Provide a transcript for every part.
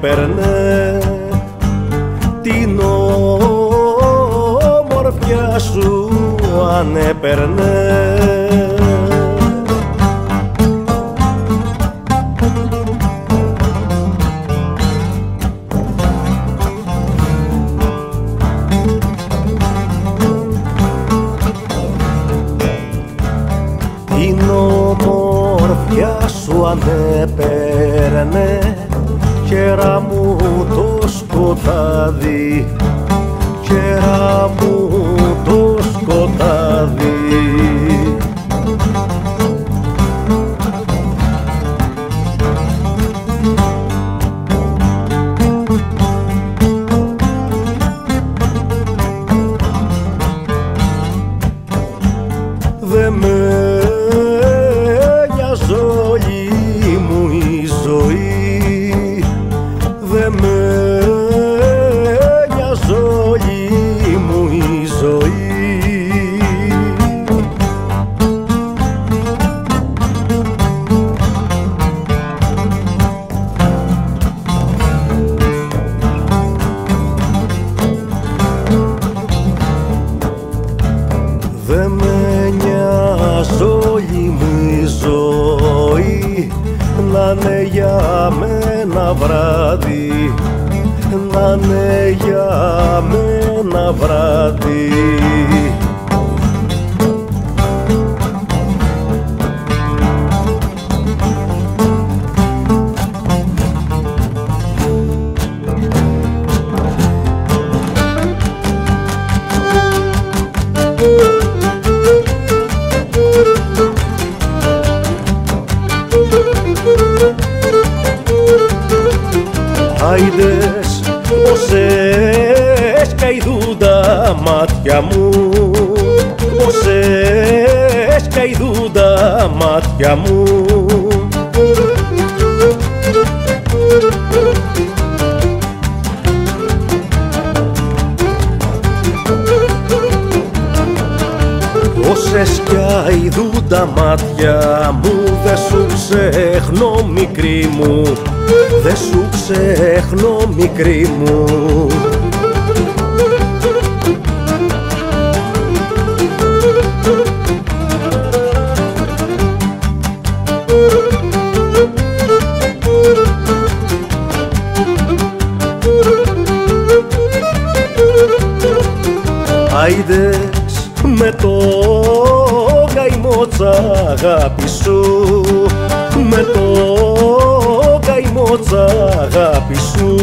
ανέπαιρνε την ομορφιά σου ανέπαιρνε. Την ομορφιά σου ανέπαιρνε κέρα μου το σκοτάδι, κέρα μου το σκοτάδι. Δε με νοιάζει όλη μου η ζωή, δε με νοιάζει όλη μου η ζωή. Δε με νοιάζει όλη μου η ζωή, να είναι για μένα βράδυ, να είναι για μένα βράδυ. Άιδες πως έσκαηδούν τα μάτια μου, πως έσκαηδούν τα μάτια μου. Πως έσκαηδούν τα μάτια μου, δε σου ξεχνώ μικρή μου, δε σου ξεχνώ μικρή μου. Άιδες με το καημό τ' αγάπη σου, με το καημό τ' αγάπη σου.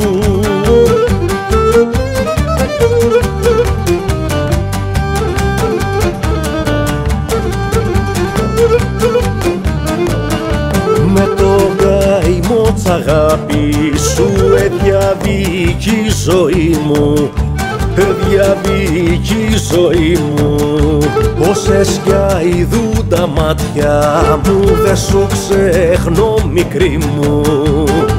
Με το καημό τ' αγάπη σου διαβήκε η ζωή μου, διαβήκε η ζωή μου. Πως έσκαηδούν τα μάτια μου, δε σου ξεχνώ μικρή μου.